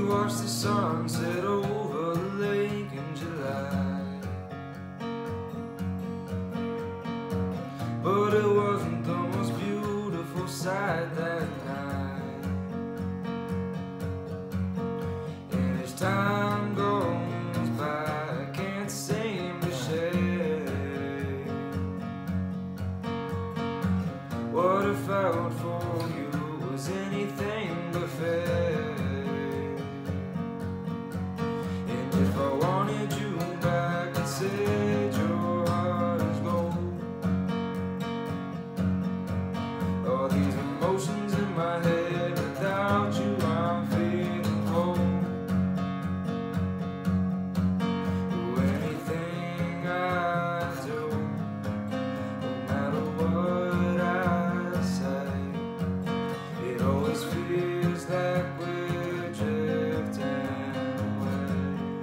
watch the sun set over the lake in July, but it wasn't the most beautiful sight that night. And as time goes by, I can't seem to share what I felt for you was anything but fair. And if I wanted you back and said your heart is gold, all these emotions in my head, without you I'm feeling cold. Anything I do, no matter what I say, it always feels like we're drifting away.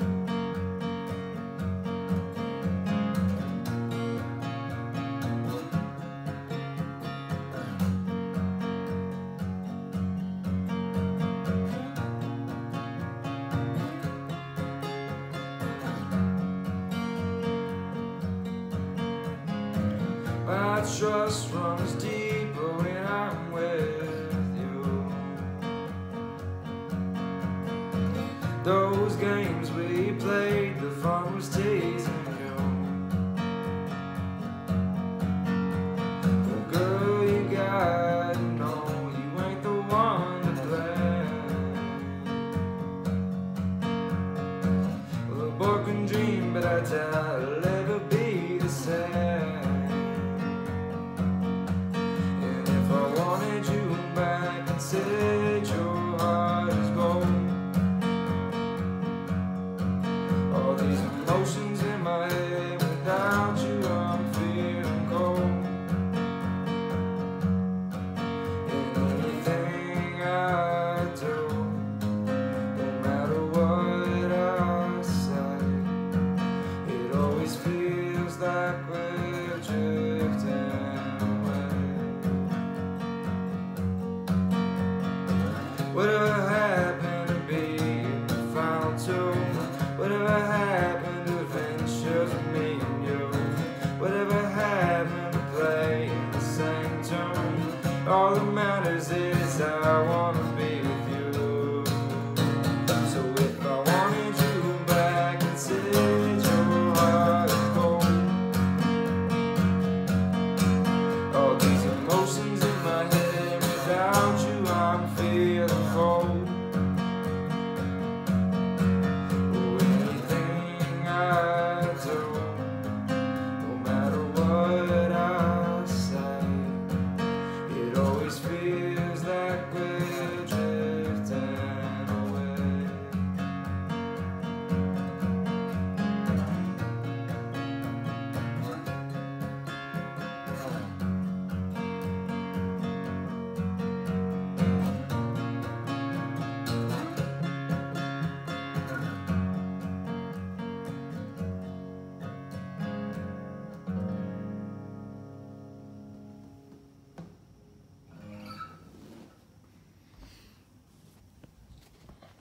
My trust runs deeper when I'm with you. Those games we played, the fun was teasing you. Well, girl, you gotta know you ain't the one to blame. Well, a boy can dream, but I doubt it'll ever be the same. Back and said your heart is gold, all these emotions in my head, without you I'm feeling cold. And anything I do, no matter what I say, it always feels like we're drifting. Whatever happened to be the final tune? Whatever happened to adventures with me and you? Whatever happened to play the same tune? All that matters is I wanna be